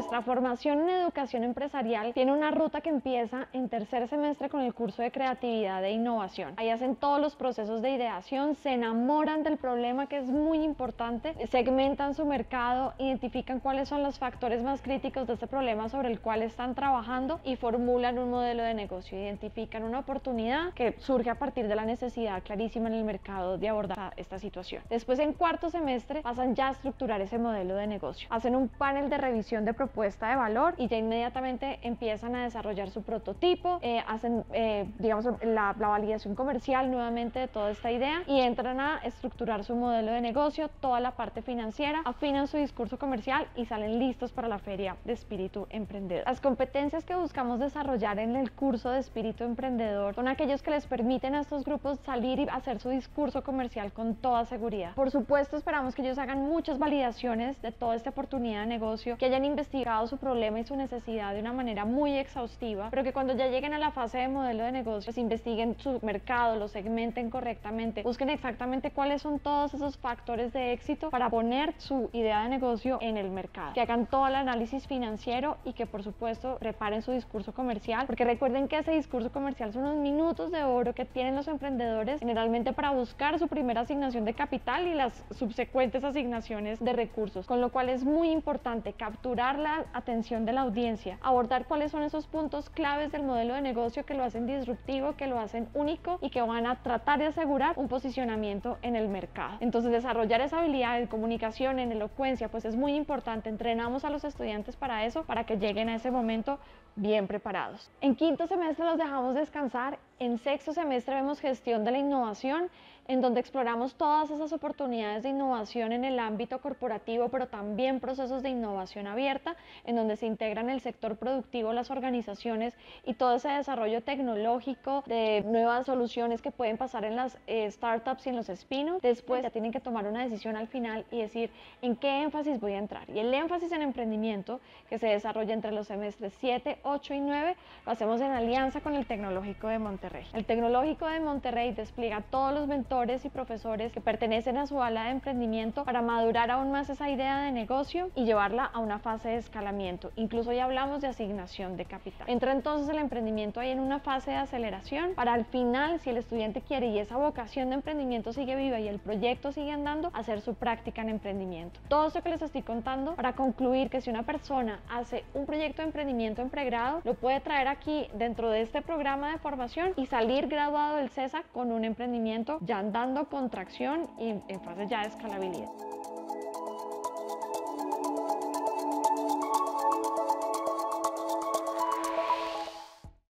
Nuestra formación en educación empresarial tiene una ruta que empieza en tercer semestre con el curso de creatividad e innovación. Ahí hacen todos los procesos de ideación, se enamoran del problema, que es muy importante, segmentan su mercado, identifican cuáles son los factores más críticos de este problema sobre el cual están trabajando y formulan un modelo de negocio. Identifican una oportunidad que surge a partir de la necesidad clarísima en el mercado de abordar esta situación. Después, en cuarto semestre, pasan ya a estructurar ese modelo de negocio. Hacen un panel de revisión de propuesta de valor y ya inmediatamente empiezan a desarrollar su prototipo, hacen digamos la validación comercial nuevamente de toda esta idea y entran a estructurar su modelo de negocio, toda la parte financiera, afinan su discurso comercial y salen listos para la feria de Espíritu Emprendedor. Las competencias que buscamos desarrollar en el curso de Espíritu Emprendedor son aquellos que les permiten a estos grupos salir y hacer su discurso comercial con toda seguridad. Por supuesto, esperamos que ellos hagan muchas validaciones de toda esta oportunidad de negocio, que hayan investigado su problema y su necesidad de una manera muy exhaustiva, pero que cuando ya lleguen a la fase de modelo de negocio, pues investiguen su mercado, lo segmenten correctamente, busquen exactamente cuáles son todos esos factores de éxito para poner su idea de negocio en el mercado, que hagan todo el análisis financiero y que por supuesto preparen su discurso comercial, porque recuerden que ese discurso comercial son unos minutos de oro que tienen los emprendedores generalmente para buscar su primera asignación de capital y las subsecuentes asignaciones de recursos, con lo cual es muy importante capturar la atención de la audiencia, abordar cuáles son esos puntos claves del modelo de negocio que lo hacen disruptivo, que lo hacen único y que van a tratar de asegurar un posicionamiento en el mercado. Entonces, desarrollar esa habilidad de comunicación, en elocuencia, pues es muy importante. Entrenamos a los estudiantes para eso, para que lleguen a ese momento bien preparados. En quinto semestre los dejamos descansar. En sexto semestre vemos gestión de la innovación, en donde exploramos todas esas oportunidades de innovación en el ámbito corporativo, pero también procesos de innovación abierta, en donde se integran el sector productivo, las organizaciones y todo ese desarrollo tecnológico de nuevas soluciones que pueden pasar en las startups y en los spin-offs. Después ya tienen que tomar una decisión al final y decir en qué énfasis voy a entrar. Y el énfasis en emprendimiento, que se desarrolla entre los semestres 7, 8 y 9, lo hacemos en alianza con el Tecnológico de Monterrey. El Tecnológico de Monterrey despliega todos los mentores y profesores que pertenecen a su ala de emprendimiento para madurar aún más esa idea de negocio y llevarla a una fase de escalamiento. Incluso ya hablamos de asignación de capital. Entra entonces el emprendimiento ahí en una fase de aceleración para al final, si el estudiante quiere y esa vocación de emprendimiento sigue viva y el proyecto sigue andando, hacer su práctica en emprendimiento. Todo esto que les estoy contando para concluir que si una persona hace un proyecto de emprendimiento en pregrado, lo puede traer aquí dentro de este programa de formación y salir graduado del CESA con un emprendimiento ya andando con tracción y en fase ya de escalabilidad.